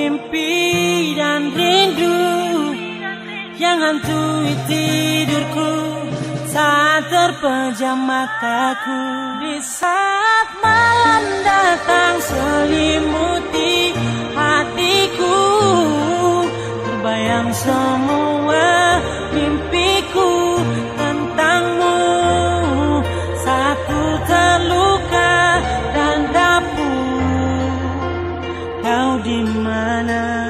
Mimpi dan rindu yang hantui tidurku saat terpejam mataku. Di saat malam datang selimuti hatiku, terbayang semua mimpiku tentangmu. Saat ku terluka dan rapuh, kau di mana?